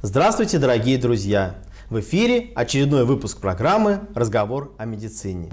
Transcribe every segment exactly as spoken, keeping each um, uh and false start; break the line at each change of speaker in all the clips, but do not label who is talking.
Здравствуйте, дорогие друзья! В эфире очередной выпуск программы «Разговор о медицине».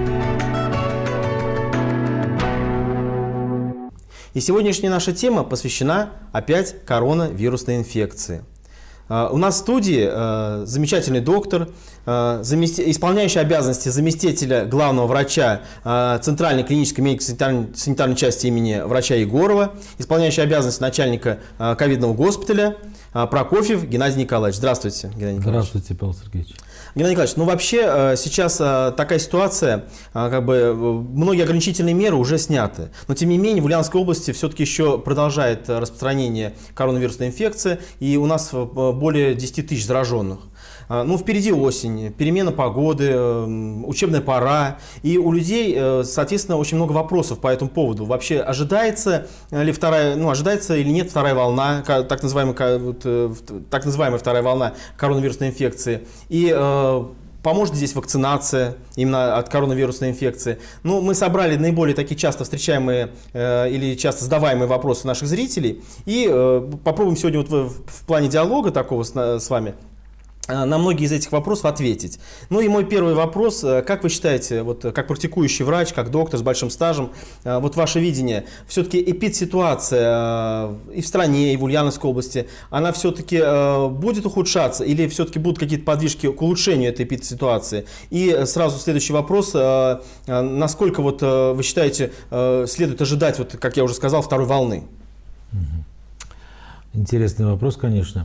И сегодняшняя наша тема посвящена опять коронавирусной инфекции. У нас в студии э, замечательный доктор, э, замести... исполняющий обязанности заместителя главного врача э, Центральной клинической медико-санитарной санитарной части имени врача Егорова, исполняющий обязанности начальника э, ковидного госпиталя э, Прокофьев Геннадий Николаевич. Здравствуйте, Геннадий Николаевич.
Здравствуйте, Павел Сергеевич.
Геннадий Николаевич, ну вообще сейчас такая ситуация, как бы многие ограничительные меры уже сняты, но тем не менее в Ульяновской области все-таки еще продолжает распространение коронавирусной инфекции, и у нас более десяти тысяч зараженных. Ну, впереди осень, перемена погоды, учебная пора, и у людей, соответственно, очень много вопросов по этому поводу. Вообще, ожидается ли вторая, ну, ожидается или нет вторая волна, так называемая, вот, так называемая вторая волна коронавирусной инфекции, и э, поможет здесь вакцинация именно от коронавирусной инфекции. Ну, мы собрали наиболее такие часто встречаемые э, или часто задаваемые вопросы наших зрителей, и э, попробуем сегодня вот в, в плане диалога такого с, с вами на многие из этих вопросов ответить. Ну и мой первый вопрос: как вы считаете, вот как практикующий врач, как доктор с большим стажем, вот ваше видение, все-таки эпидситуация и в стране, и в Ульяновской области, она все-таки будет ухудшаться или все-таки будут какие-то подвижки к улучшению этой эпидситуации? И сразу следующий вопрос: насколько вот вы считаете следует ожидать, вот как я уже сказал, второй волны?
Интересный вопрос, конечно.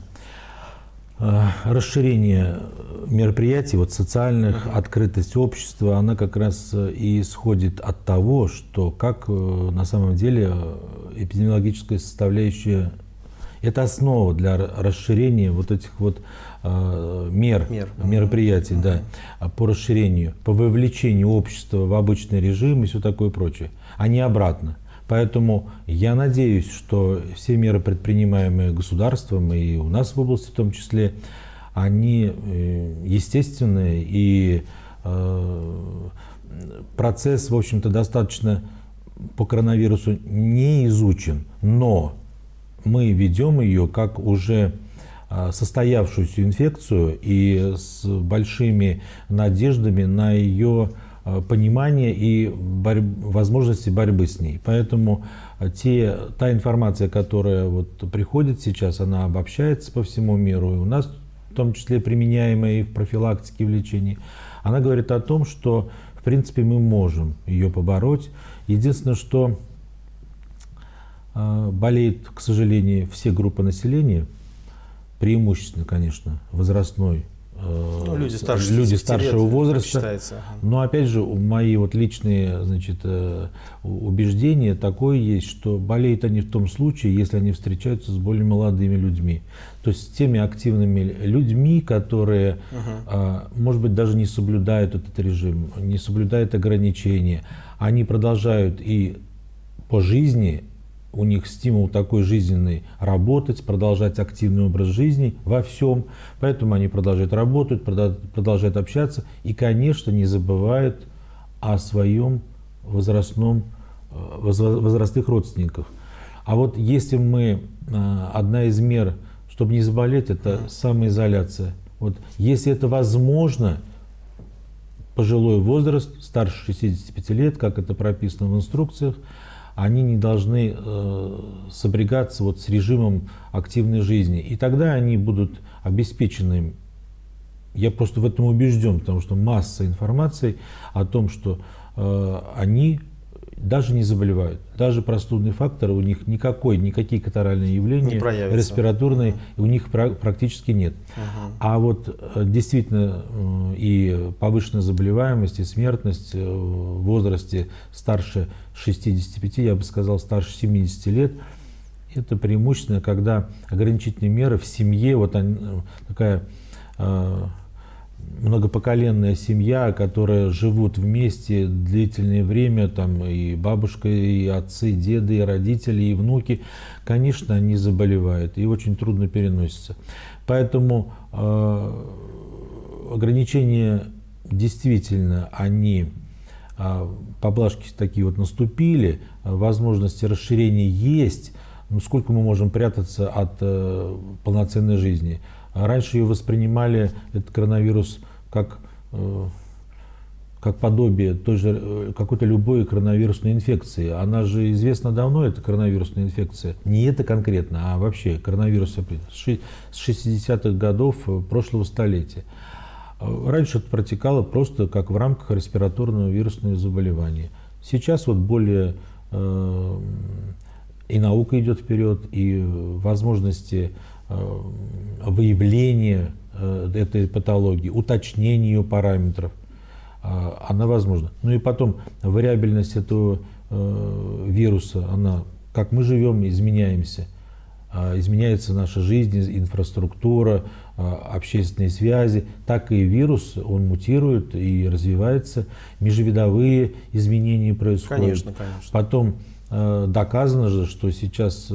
Расширение мероприятий, вот социальных, uh-huh. открытость общества, она как раз и исходит от того, что как на самом деле эпидемиологическая составляющая – это основа для расширения вот этих вот э, мер, мер, мероприятий, uh-huh. да, по расширению, по вовлечению общества в обычный режим и все такое прочее, а не обратно. Поэтому я надеюсь, что все меры, предпринимаемые государством и у нас в области в том числе, они естественные, и процесс, в общем-то, достаточно по коронавирусу не изучен, но мы ведем ее как уже состоявшуюся инфекцию и с большими надеждами на ее понимание и борь... возможности борьбы с ней. Поэтому те, та информация, которая вот приходит сейчас, она обобщается по всему миру, и у нас в том числе применяемая и в профилактике, и в лечении, она говорит о том, что в принципе мы можем ее побороть. Единственное, что э, болеют, к сожалению, все группы населения, преимущественно, конечно, возрастной,
Ну, люди, старше,
люди старшего лет, возраста.
Считается.
Но опять же, мои вот личные, значит, убеждения такое есть, что болеют они в том случае, если они встречаются с более молодыми людьми. То есть с теми активными людьми, которые, uh-huh. может быть, даже не соблюдают этот режим, не соблюдают ограничения. Они продолжают и по жизни, у них стимул такой жизненный — работать, продолжать активный образ жизни во всем. Поэтому они продолжают работать, продолжают общаться и, конечно, не забывают о своем возрастном, возрастных родственниках. А вот если мы, одна из мер, чтобы не заболеть, это самоизоляция. Вот если это возможно, пожилой возраст, старше шестидесяти пяти лет, как это прописано в инструкциях, они не должны э, сопрягаться вот с режимом активной жизни. И тогда они будут обеспечены. Я просто в этом убежден, потому что масса информации о том, что э, они даже не заболевают. Даже простудный фактор у них никакой, никакие катаральные явления, респираторные, uh-huh. у них практически нет. Uh-huh. А вот действительно и повышенная заболеваемость, и смертность в возрасте старше шестидесяти пяти, я бы сказал, старше семидесяти лет, это преимущественно, когда ограничительные меры в семье, вот они, такая многопоколенная семья, которая живут вместе длительное время, там и бабушка, и отцы, и деды, и родители, и внуки, конечно, они заболевают и очень трудно переносятся. Поэтому э, ограничения действительно, они, э, поблажки такие вот наступили, возможности расширения есть, но сколько мы можем прятаться от э, полноценной жизни? Раньше ее воспринимали, этот коронавирус, как, как подобие той же, какой-то любой коронавирусной инфекции. Она же известна давно, эта коронавирусная инфекция. Не это конкретно, а вообще коронавирус с шестидесятых годов прошлого столетия. Раньше это протекало просто как в рамках респираторного вирусного заболевания. Сейчас вот более э, и наука идет вперед, и возможности э, выявления э, этой патологии, уточнения ее параметров, э, она возможна. Ну и потом вариабельность этого э, вируса, она, как мы живем, изменяемся. Изменяется наша жизнь, инфраструктура, общественные связи, так и вирус, он мутирует и развивается, межвидовые изменения происходят.
Конечно, конечно.
Потом доказано же, что сейчас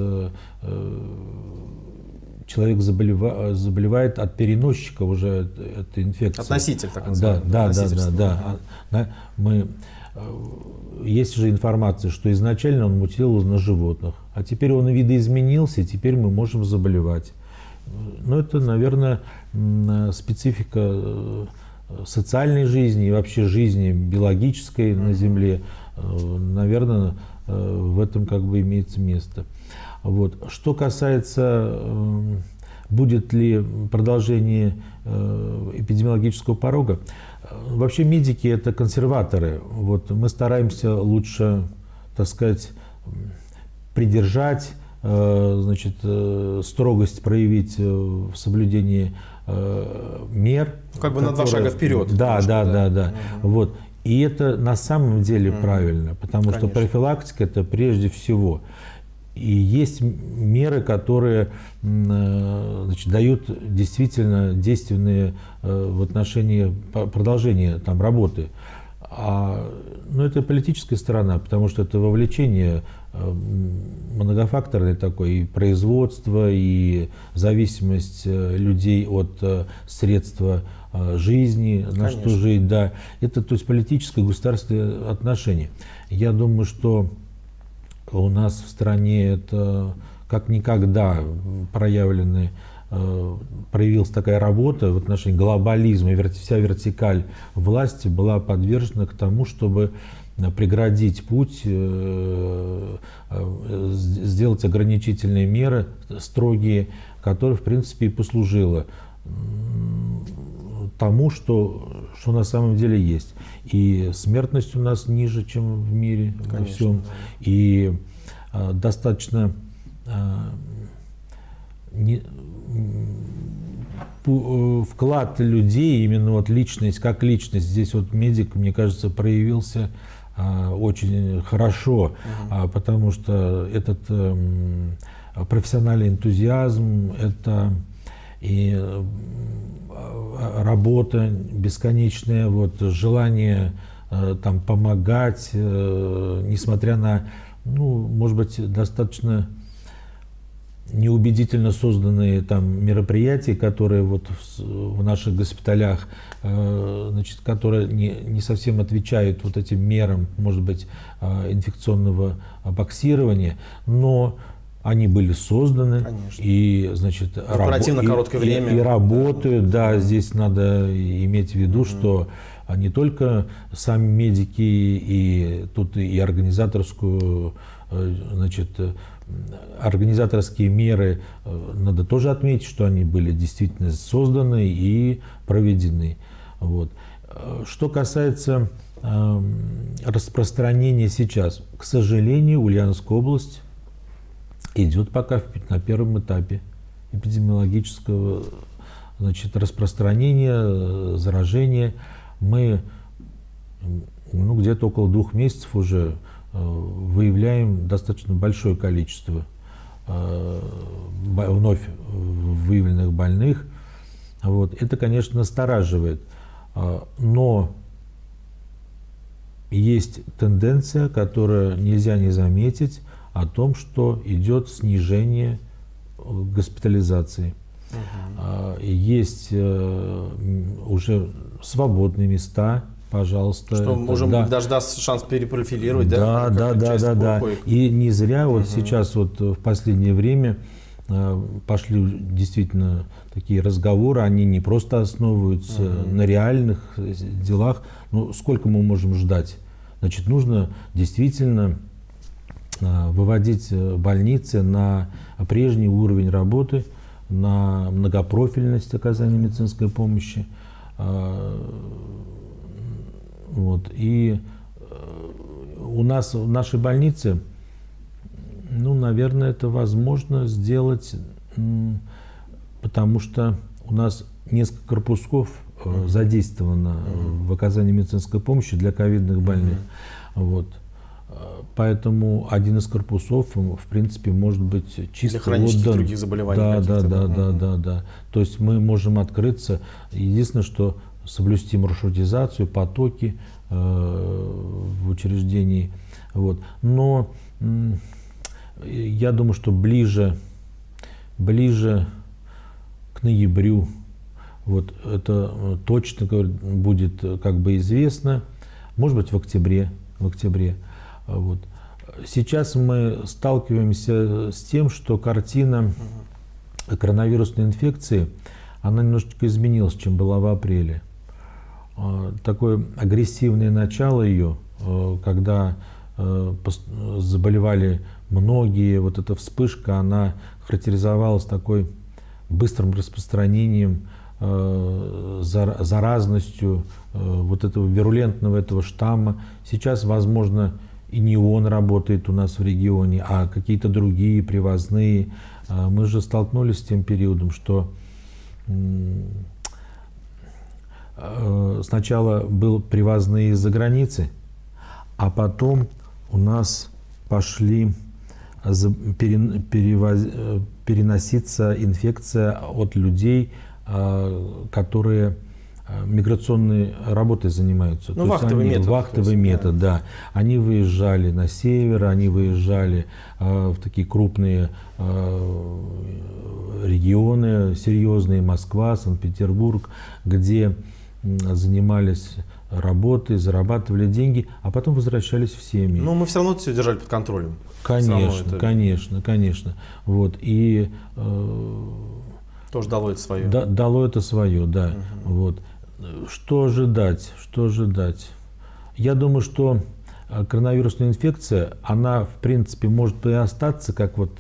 человек заболевает, заболевает от переносчика уже этой инфекции.
От носителя, так
называемого. Да, да, да, да, да. Мы, есть же информация, что изначально он мутировал на животных, а теперь он видоизменился, и теперь мы можем заболевать. Но это, наверное, специфика социальной жизни и вообще жизни биологической на Земле. Наверное, в этом как бы имеется место. Вот. Что касается, будет ли продолжение эпидемиологического порога, вообще медики – это консерваторы. Вот мы стараемся лучше, так сказать, придержать, значит, строгость проявить в соблюдении мер.
Как бы
которые...
на два шага вперед.
Да,
немножко,
да, да,
да.
да. Угу. Вот. И это на самом деле угу. правильно, потому Конечно. Что профилактика – это прежде всего. И есть меры, которые, значит, дают действительно действенные в отношении продолжения там, работы. А, ну, это политическая сторона, потому что это вовлечение многофакторное такое, и производство, и зависимость людей от средства жизни, на Конечно. Что жить. Да. Это, то есть, политическое государственное отношение. Я думаю, что у нас в стране это как никогда проявлены, проявилась такая работа в отношении глобализма, и вся вертикаль власти была подвержена к тому, чтобы преградить путь, сделать ограничительные меры строгие, которые, в принципе, и послужило тому, что, что на самом деле есть. И смертность у нас ниже, чем в мире, Конечно, во всем. Да. И а, достаточно а, не, по, вклад людей, именно вот личность, как личность, здесь вот медик, мне кажется, проявился а, очень хорошо, угу. а, потому что этот а, профессиональный энтузиазм, это и работа бесконечная, вот, желание э, там, помогать, э, несмотря на, ну, может быть, достаточно неубедительно созданные там, мероприятия, которые вот в, в наших госпиталях, э, значит, которые не, не совсем отвечают вот этим мерам, может быть, э, инфекционного боксирования, но они были созданы. Конечно. И, значит,
оперативно рабо- короткое
и,
время.
И, и работают. Да, здесь надо иметь в виду, mm-hmm. что не только сами медики, и тут и организаторскую, значит, организаторские меры, надо тоже отметить, что они были действительно созданы и проведены. Вот. Что касается э, распространения сейчас, к сожалению, Ульяновская область идет пока на первом этапе эпидемиологического, значит, распространения, заражения. Мы, ну, где-то около двух месяцев уже выявляем достаточно большое количество вновь выявленных больных. Вот. Это, конечно, настораживает. Но есть тенденция, которую нельзя не заметить, о том, что идет снижение госпитализации. Угу. Есть уже свободные места, пожалуйста.
Что
это,
можем
да.
даже даст шанс перепрофилировать,
да?
Да,
да, да, да, да. И не зря вот угу. сейчас вот в последнее время пошли действительно такие разговоры, они не просто основываются mm-hmm. на реальных делах. Ну, сколько мы можем ждать? Значит, нужно действительно выводить больницы на прежний уровень работы, на многопрофильность оказания медицинской помощи. Вот. И у нас в нашей больнице, ну, наверное, это возможно сделать, потому что у нас несколько корпусков задействовано в оказании медицинской помощи для ковидных больных. Вот. Поэтому один из корпусов, в принципе, может быть чисто
для хронических
отдан.
других заболеваний.
Да, да, да,
mm-hmm.
да, да, да. То есть мы можем открыться. Единственное, что соблюсти маршрутизацию, потоки э, в учреждении. Вот. Но м- я думаю, что ближе, ближе к ноябрю, вот это точно будет как бы известно. Может быть, в октябре. В октябре. Вот. Сейчас мы сталкиваемся с тем, что картина коронавирусной инфекции, она немножечко изменилась, чем была в апреле. Такое агрессивное начало ее, когда заболевали многие, вот эта вспышка, она характеризовалась такой быстрым распространением, заразностью вот этого вирулентного этого штамма. Сейчас, возможно, и не он работает у нас в регионе, а какие-то другие привозные. Мы же столкнулись с тем периодом, что сначала был привозные из-за границы, а потом у нас пошли переноситься инфекция от людей, которые миграционной работой занимаются.
Ну, вахтовый
они,
метод.
Вахтовый
есть,
метод, да. да. Они выезжали на север, они выезжали э, в такие крупные э, регионы, серьезные, Москва, Санкт-Петербург, где э, занимались работой, зарабатывали деньги, а потом возвращались в семьи.
Но мы все равно все держали под контролем.
Конечно, это... конечно, конечно. Вот. И,
э, тоже дало это свое.
Да, дало это свое, да. Угу. Вот. Что ожидать? Что ожидать? Я думаю, что коронавирусная инфекция, она, в принципе, может и остаться, как вот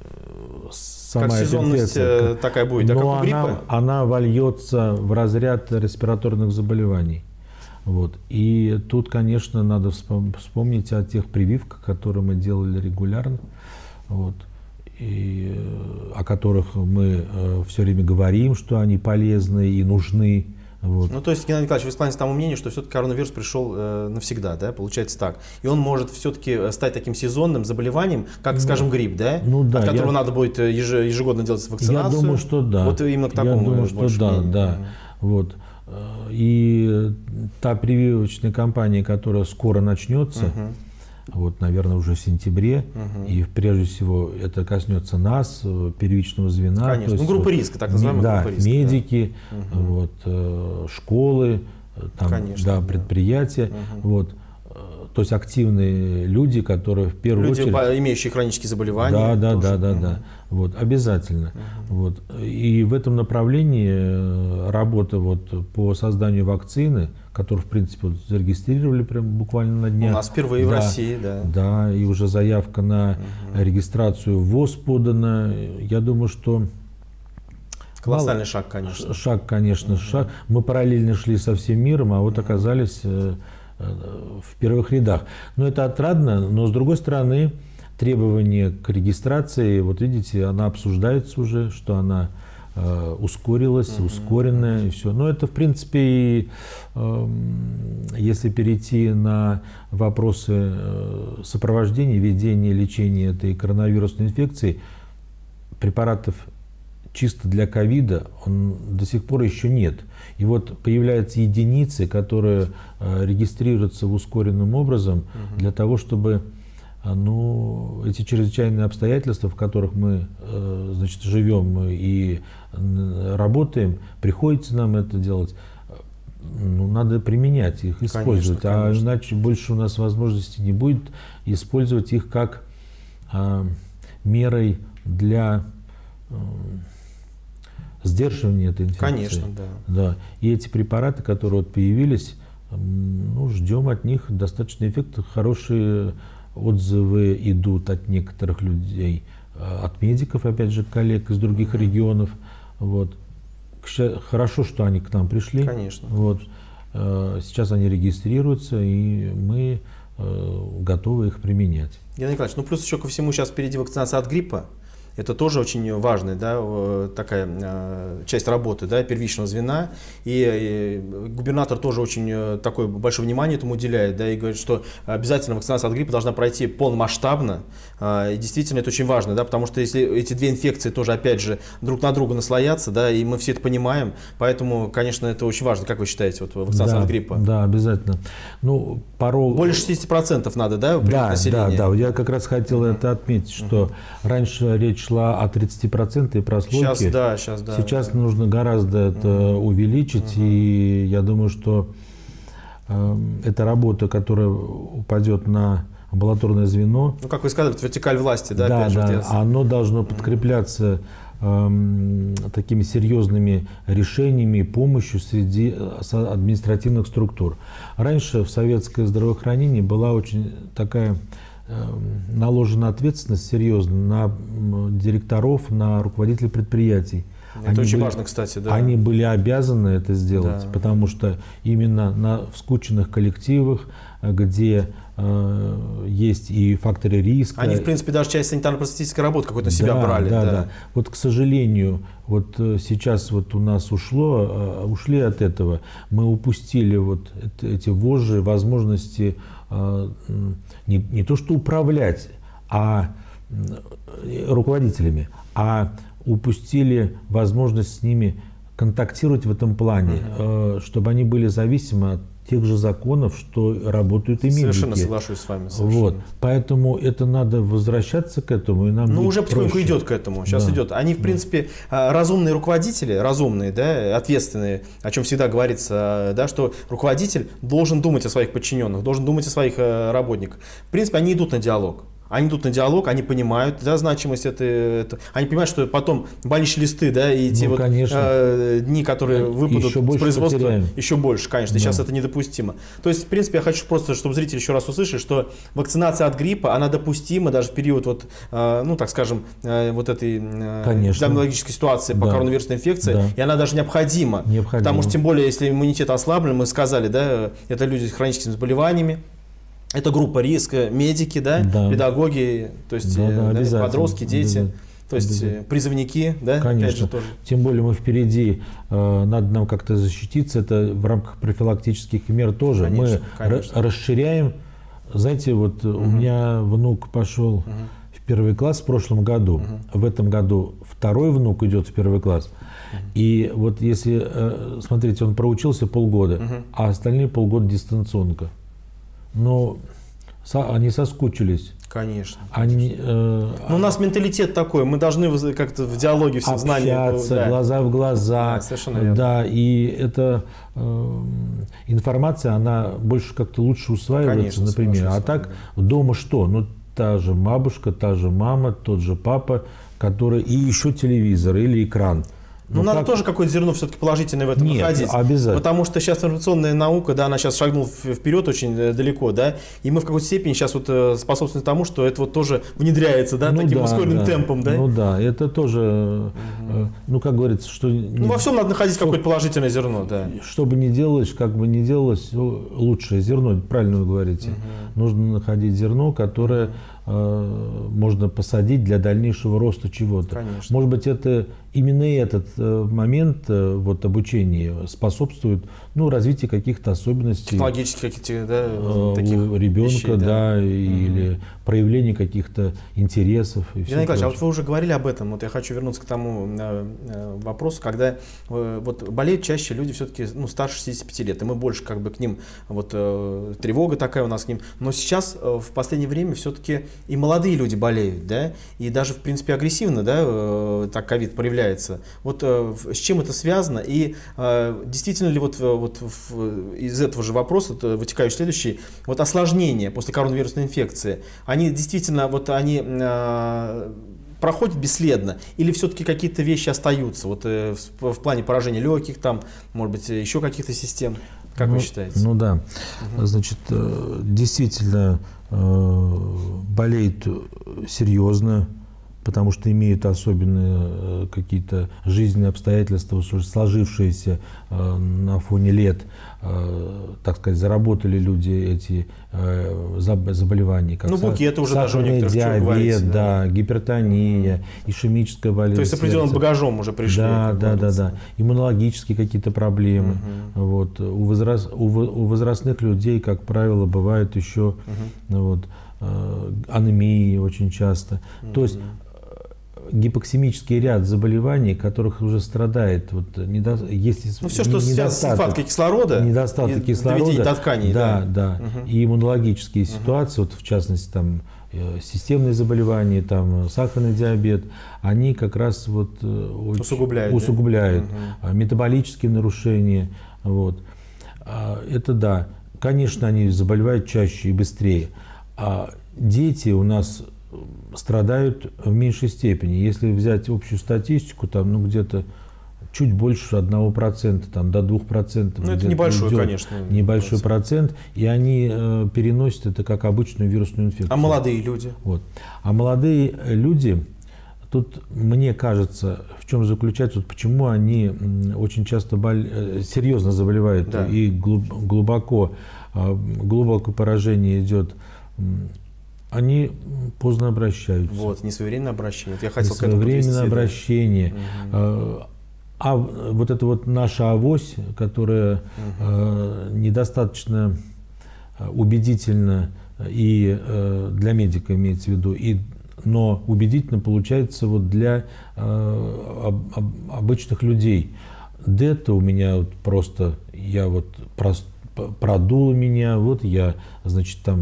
сама
как сезонность инфекция, такая будет, да,
но
как у гриппа?
Она, она вольется в разряд респираторных заболеваний. Вот. И тут, конечно, надо вспомнить о тех прививках, которые мы делали регулярно, вот, и о которых мы все время говорим, что они полезны и нужны. Вот.
Ну, то есть, Геннадий Николаевич, вы склоняетесь к тому мнению, что все-таки коронавирус пришел э, навсегда, да, получается так. И он может все-таки стать таким сезонным заболеванием, как, ну, скажем, грипп, да,
ну, да,
от которого
я...
надо будет ежегодно делать вакцинацию.
Я думаю, что да.
Вот именно к такому.
Я думаю, что да,
мнению.
да. Угу. Вот. И та прививочная кампания, которая скоро начнется, угу. вот, наверное, уже в сентябре, угу. и прежде всего это коснется нас, первичного звена.
Конечно,
то есть,
ну, группа риска, так называемая
да,
группа риска.
Медики,
да.
вот, школы, там,
Конечно,
да,
да.
предприятия.
Угу.
Вот. То есть активные люди, которые в первую
люди,
очередь...
Люди, имеющие хронические заболевания.
Да, да,
тоже.
да, да,
угу.
да. Вот, обязательно. Угу. Вот. И в этом направлении работа вот по созданию вакцины, которую, в принципе, вот зарегистрировали прям буквально на днях.
У нас впервые
да,
в России, да.
Да, и уже заявка на угу. регистрацию в ВОЗ подана. Я думаю, что...
Колоссальный шаг, конечно.
Шаг, конечно, угу. шаг. Мы параллельно шли со всем миром, а вот угу. оказались в первых рядах. Но это отрадно, но с другой стороны, требования к регистрации, вот видите, она обсуждается уже, что она э, ускорилась, mm-hmm. ускоренная и все. Но это, в принципе, э, если перейти на вопросы э, сопровождения, ведения, лечения этой коронавирусной инфекции, препаратов чисто для ковида он до сих пор еще нет. И вот появляются единицы, которые э, регистрируются в ускоренным образом угу. для того, чтобы ну, эти чрезвычайные обстоятельства, в которых мы э, значит, живем и работаем, приходится нам это делать, ну, надо применять их, использовать. Конечно, конечно. А иначе больше у нас возможности не будет использовать их как э, мерой для сдерживания этой инфекции.
Конечно, да.
Да. И эти препараты, которые вот появились, ну, ждем от них достаточно эффекта. Хорошие отзывы идут от некоторых людей, от медиков, опять же, коллег из других mm-hmm. регионов. Вот. Хорошо, что они к нам пришли.
Конечно.
Вот. Сейчас они регистрируются, и мы готовы их применять.
Геннадий Николаевич, ну плюс еще ко всему сейчас впереди вакцинация от гриппа. Это тоже очень важная, да, такая э, часть работы, да, первичного звена. И, и губернатор тоже очень такое большое внимание этому уделяет, да, и говорит, что обязательно вакцинация от гриппа должна пройти полномасштабно. Э, и действительно это очень важно, да, потому что если эти две инфекции тоже, опять же, друг на друга наслоятся, да, и мы все это понимаем, поэтому, конечно, это очень важно. Как вы считаете, вот вакцинация
да,
от гриппа?
Да, обязательно. Ну, порог...
Больше шестидесяти процентов надо, да,
да,
населения?
Да, да, я как раз хотел mm-hmm. это отметить, что mm-hmm. раньше речь шла о тридцати процентах прослойки.
Сейчас, да, сейчас, да.
Сейчас
да.
нужно гораздо это mm-hmm. увеличить, mm-hmm. и я думаю, что э, эта работа, которая упадет на амбулаторное звено.
Ну, как вы сказали, вертикаль власти, да,
да,
опять
да,
же,
оно должно подкрепляться э, такими серьезными решениями и помощью среди административных структур. Раньше в советское здравоохранение была очень такая наложена ответственность серьезно на директоров, на руководителей предприятий.
Это
они
очень
были,
важно, кстати. Да.
Они были обязаны это сделать,
да.
потому что именно на, в скученных коллективах, где э, есть и факторы риска.
Они, в принципе, даже часть санитарно-просветительской работы какой-то на себя
да,
брали.
Да,
да.
да. Вот, к сожалению, вот сейчас вот у нас ушло, ушли от этого. Мы упустили вот эти вожжи, возможности не, не то что управлять а руководителями, а упустили возможность с ними контактировать в этом плане, uh-huh. чтобы они были зависимы от тех же законов, что работают и медики.
Совершенно соглашусь с вами. Совершенно.
Вот. Поэтому это надо возвращаться к этому. И нам
ну, уже
проще.
потихоньку идет к этому. Сейчас да. идет. Они, в принципе, разумные руководители, разумные, да, ответственные, о чем всегда говорится, да, что руководитель должен думать о своих подчиненных, должен думать о своих работниках. В принципе, они идут на диалог. Они идут на диалог, они понимают, да, значимость это, это. Они понимают, что потом больничные листы, да, и те
ну,
вот э, дни, которые выпадут с производства,
потеряем.
еще больше, конечно. Да. Сейчас это недопустимо. То есть, в принципе, я хочу просто, чтобы зрители еще раз услышали, что вакцинация от гриппа, она допустима даже в период, вот, э, ну, так скажем, э, вот этой э, эпидемиологической ситуации по да. коронавирусной инфекции, да. и она даже необходима.
необходима.
Потому что, тем более, если иммунитет ослаблен, мы сказали, да, это люди с хроническими заболеваниями. Это группа риска, медики, да, да. педагоги, то есть да, да, подростки, дети, то есть призывники, да,
конечно.
Опять же, тоже.
Тем более мы впереди, э, надо нам как-то защититься, это в рамках профилактических мер тоже. Конечно, мы конечно. расширяем, знаете, вот угу. у меня внук пошел угу. в первый класс в прошлом году, угу. в этом году второй внук идет в первый класс. Угу. И вот если, смотрите, он проучился полгода, угу. а остальные полгода дистанционка. Но со, они соскучились.
Конечно.
Они, э,
Но у нас менталитет такой, мы должны как-то в диалоге все знания.
Общаться, да. глаза в глаза.
Да, совершенно верно.
Да, и эта э, информация, она больше как-то лучше усваивается, конечно, например. А так дома что? Ну, та же бабушка, та же мама, тот же папа, который и еще телевизор или экран.
Ну, надо как... тоже какое-то зерно все-таки положительное в этом
Нет,
находить.
Обязательно.
Потому что сейчас информационная наука, да, она сейчас шагнула вперед очень далеко, да, и мы в какой-то степени сейчас вот способствуем тому, что это вот тоже внедряется, да, ну, таким да, ускоренным
да.
темпом, да.
Ну да, это тоже, угу. ну как говорится, что...
Ну, во всем надо находить какое-то положительное зерно, да.
Что бы ни делалось, как бы ни делалось, лучшее зерно, правильно вы говорите, угу. нужно находить зерно, которое э, можно посадить для дальнейшего роста чего-то.
Конечно.
Может быть, это именно этот э, момент э, вот, обучения способствует ну, развитию каких-то особенностей.
Технологических каких-то, да,
э,
таких
у ребенка,
вещей, да,
да угу. или проявление каких-то интересов.
Геннадий Николаевич, а вот вы уже говорили об этом, вот я хочу вернуться к тому э, вопросу, когда э, вот болеют чаще люди все-таки ну, старше шестидесяти пяти лет, и мы больше как бы к ним, вот э, тревога такая у нас к ним, но сейчас э, в последнее время все-таки и молодые люди болеют, да, и даже в принципе агрессивно, да, э, так ковид проявляется. Вот э, с чем это связано и э, действительно ли вот, вот в, из этого же вопроса, вытекающий следующий, вот осложнения после коронавирусной инфекции, они действительно вот они э, проходит бесследно? Или все-таки какие-то вещи остаются? Вот э, в, в плане поражения легких, там, может быть, еще каких-то систем? Как
ну,
вы считаете?
Ну да. Угу. Значит, действительно болеет серьезно, потому что имеют особенные какие-то жизненные обстоятельства, сложившиеся на фоне лет, так сказать, заработали люди эти заболевания. Как
ну, буки, это уже даже у
некоторых диабет, да,
да,
гипертония, ишемическая болезнь.
То есть с определенным багажом уже пришли.
Да, да, да, да. Иммунологические какие-то проблемы. Угу. Вот. У, возраст, у, у возрастных людей, как правило, бывает еще угу. вот, анемии очень часто. Угу. То есть гипоксимический ряд заболеваний, которых уже страдает, вот, недо... если
ну, все, что связано с нехваткой кислорода,
недостаток кислорода,
до тканей,
да,
да,
да. Угу. И иммунологические угу. ситуации, вот, в частности, там, системные заболевания, там, сахарный диабет, они как раз вот,
усугубляют,
усугубляют.
Да?
Метаболические нарушения. Вот. Это да. Конечно, они заболевают чаще и быстрее. А дети у нас страдают в меньшей степени. Если взять общую статистику, там, ну, где-то чуть больше одного процента, там, до двух процентов.
Ну, это небольшой, конечно.
Небольшой процент. И они э, переносят это как обычную вирусную инфекцию.
А молодые люди?
Вот. А молодые люди, тут, мне кажется, в чем заключается, вот почему они очень часто бол... серьезно заболевают, да. И глубоко, глубокое поражение идет. Они поздно обращаются.
Вот, несвоевременное обращение. Я хотел
несвоевременное обращение. Угу. А вот это вот наша авось, которая угу. недостаточно убедительна и для медика имеется в виду, и, но убедительно получается вот для обычных людей. Дета у меня вот просто, я вот просто продуло меня, вот я, значит, там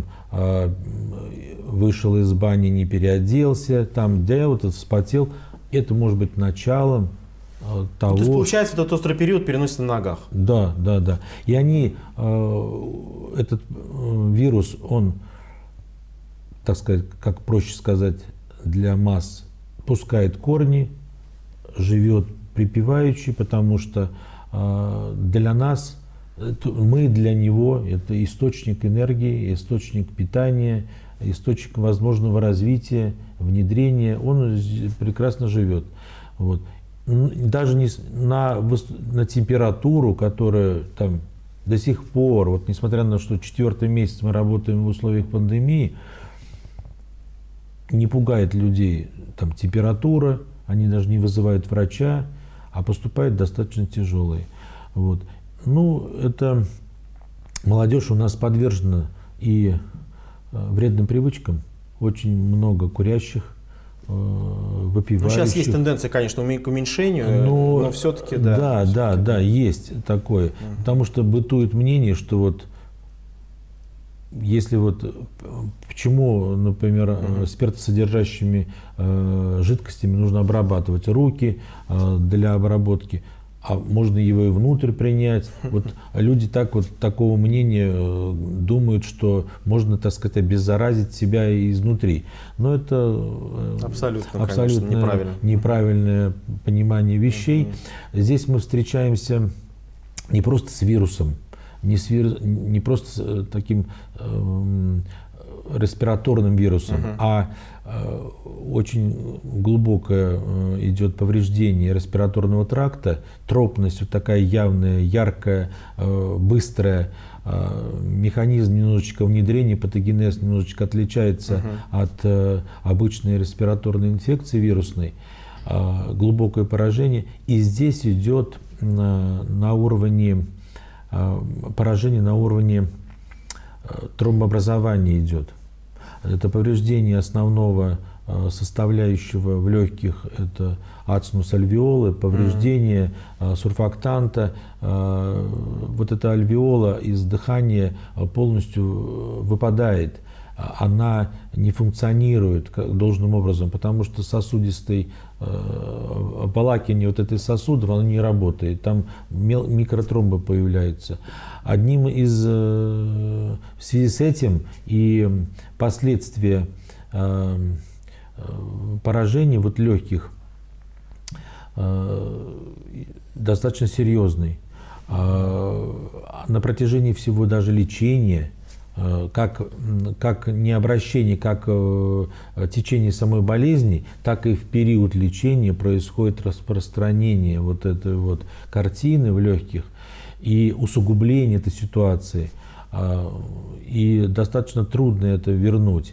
вышел из бани, не переоделся, там, да, я вот вспотел. Это может быть началом того.
Ну, то есть, получается, этот острый период переносится на ногах.
Да, да, да. И они, этот вирус, он, так сказать, как проще сказать, для масс, пускает корни, живет припеваючи, потому что для нас, мы для него это источник энергии, источник питания, источник возможного развития, внедрения. Он прекрасно живет. Вот. Даже не на, на температуру, которая там до сих пор, вот, несмотря на то, что четвертый месяц мы работаем в условиях пандемии, не пугает людей там температура, они даже не вызывают врача, а поступают достаточно тяжелые. Вот. Ну, это молодежь у нас подвержена и вредным привычкам. Очень много курящих, выпивающих.
Ну, сейчас есть тенденция, конечно, к уменьшению, но, но все-таки, да.
Да,
все-таки.
да, да, есть такое. Угу. Потому что бытует мнение, что вот если вот почему, например, угу. спиртосодержащими э, жидкостями нужно обрабатывать руки э, для обработки, а можно его и внутрь принять. Вот люди так вот такого мнения думают, что можно, так сказать, обеззаразить себя изнутри. Но это
абсолютно,
абсолютно
конечно, неправильно.
неправильное понимание вещей.
Mm-hmm.
Здесь мы встречаемся не просто с вирусом, не, с вирус, не просто с таким э, респираторным вирусом, uh-huh. а э, очень глубокое э, идет повреждение респираторного тракта, тропность вот такая явная, яркая, э, быстрая, э, механизм немножечко внедрения, патогенез немножечко отличается uh-huh. от э, обычной респираторной инфекции вирусной, э, глубокое поражение, и здесь идет э, на уровне э, поражение на уровне тромбообразование идет. Это повреждение основного составляющего в легких, это ацинус альвеолы, повреждение mm-hmm. сурфактанта. Вот эта альвеола из дыхания полностью выпадает. Она не функционирует должным образом, потому что сосудистый обволакивание вот этой сосудов, оно не работает, там микротромбы появляются. Одним из, в связи с этим и последствия поражений вот легких достаточно серьезный. На протяжении всего даже лечения, как, как необращение, как течение самой болезни, так и в период лечения происходит распространение вот этой вот картины в легких и усугубление этой ситуации. И достаточно трудно это вернуть.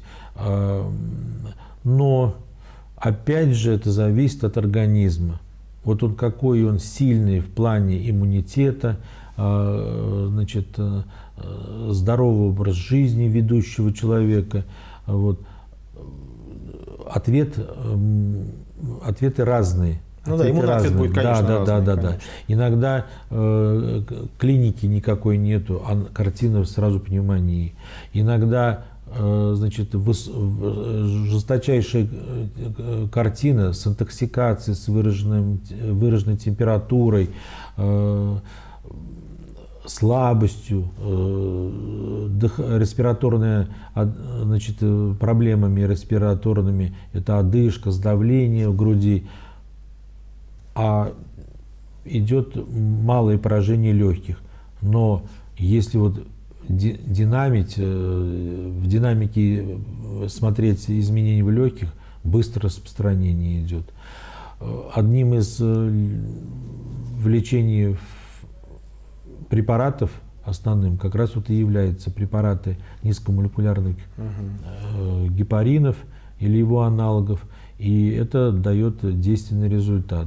Но опять же это зависит от организма. Вот он какой он сильный в плане иммунитета, значит, здоровый образ жизни ведущего человека. Вот. Ответ, ответы разные.
Ну да, иммунный ответ будет, конечно,
да,
разный,
да, да,
конечно.
да. Иногда э, клиники никакой нету, а картина сразу пневмонии. Иногда э, значит, выс, жесточайшая картина с интоксикацией, с выраженным, выраженной температурой, э, слабостью, э, дых, респираторные, значит, проблемами респираторными, это одышка, сдавление в груди. А идет малое поражение легких. Но если вот динамить, в динамике смотреть изменения в легких, быстрое распространение идет. Одним из в лечении препаратов основным как раз вот и являются препараты низкомолекулярных угу. гепаринов или его аналогов, и это дает действенный результат.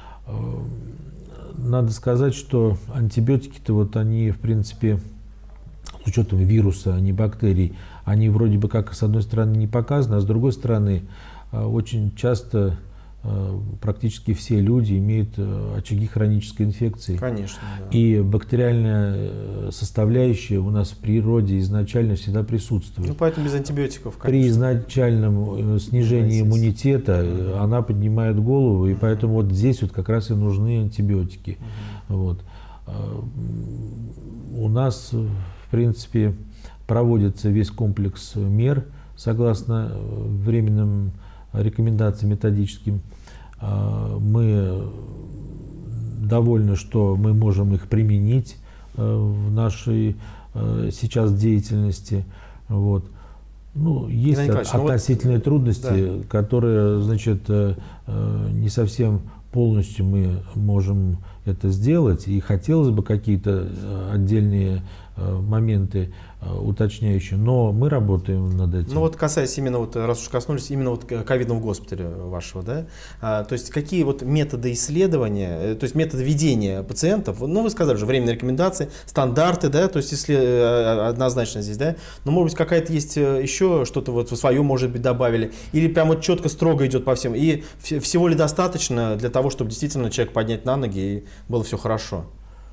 Надо сказать, что антибиотики-то вот они, в принципе, с учетом вируса, а не бактерий, они вроде бы как с одной стороны не показаны, а с другой стороны очень часто практически все люди имеют очаги хронической инфекции.
Конечно, да.
И бактериальная составляющая у нас в природе изначально всегда присутствует.
Ну, поэтому без антибиотиков, конечно.
При изначальном снижении иммунитета mm-hmm. она поднимает голову, и mm-hmm. поэтому вот здесь вот как раз и нужны антибиотики. Mm-hmm. Вот. У нас, в принципе, проводится весь комплекс мер согласно временным рекомендациям методическим. Мы довольны, что мы можем их применить в нашей сейчас деятельности. Вот. Ну, есть относительные ну вот, трудности, да. которые, значит, не совсем полностью мы можем это сделать, и хотелось бы какие-то отдельные моменты уточняющие, но мы работаем над этим.
Ну вот касаясь именно, вот, раз уж коснулись именно вот ковидного госпиталя вашего, да, а, то есть какие вот методы исследования, то есть методы ведения пациентов, ну вы сказали же, временные рекомендации, стандарты, да, то есть если однозначно здесь, да, но может быть какая-то есть еще что-то вот свое, может быть, добавили, или прям вот четко, строго идет по всем, и всего ли достаточно для того, чтобы действительно человек поднять на ноги и было все хорошо?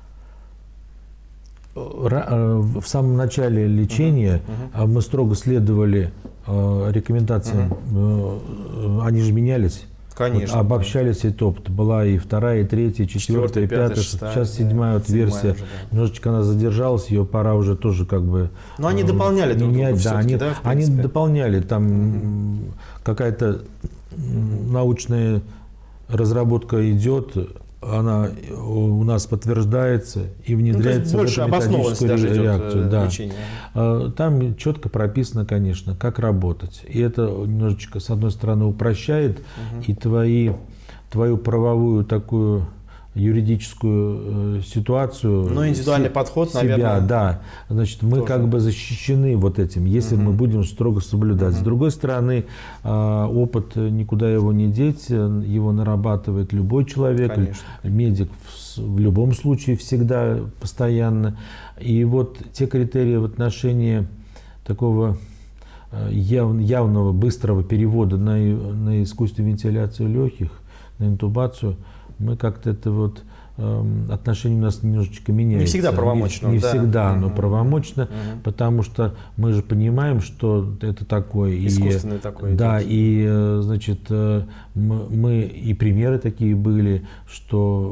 В самом начале лечения uh-huh, uh-huh. мы строго следовали рекомендациям, uh-huh. они же менялись.
Конечно.
Вот, обобщались и топ. Была и вторая, и третья, и четвертая, и пятая, шестая, сейчас седьмая вот версия. Уже, да. Немножечко она задержалась, ее пора уже тоже как бы.
Но они дополняли друг друга.
Да, они,
да,
они дополняли. Там uh-huh. какая-то uh-huh. научная разработка идет. Она у нас подтверждается и внедряется
ну, в
эту методическую реакцию. Да.
Лечение.
Там четко прописано, конечно, как работать. И это немножечко, с одной стороны, упрощает угу. и твои, твою правовую такую юридическую э, ситуацию.
Ну, индивидуальный
се-
подход,
себя,
наверное.
Да. Значит, мы тоже. Как бы защищены вот этим, если угу. мы будем строго соблюдать. Угу. С другой стороны, э, опыт, никуда его не деть, его нарабатывает любой человек,
конечно.
Медик в, в любом случае всегда, постоянно. И вот те критерии в отношении такого яв, явного, быстрого перевода на, на искусственную вентиляцию легких, на интубацию, мы как-то это вот э, отношение у нас немножечко меняется.
Не всегда правомочно.
Не, не
да.
всегда оно
uh-huh.
правомочно,
uh-huh.
потому что мы же понимаем, что это такое.
Искусственный
и,
такой.
Да,
идет.
и значит, мы, мы и примеры такие были,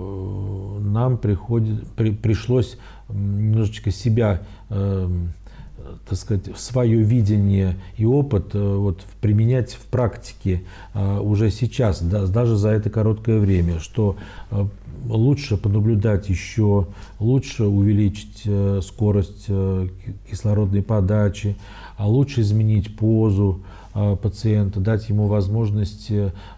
что нам приходит, при, пришлось немножечко себя э, так сказать, свое видение и опыт вот, применять в практике уже сейчас, даже за это короткое время, что лучше понаблюдать еще, лучше увеличить скорость кислородной подачи, а лучше изменить позу пациента, дать ему возможность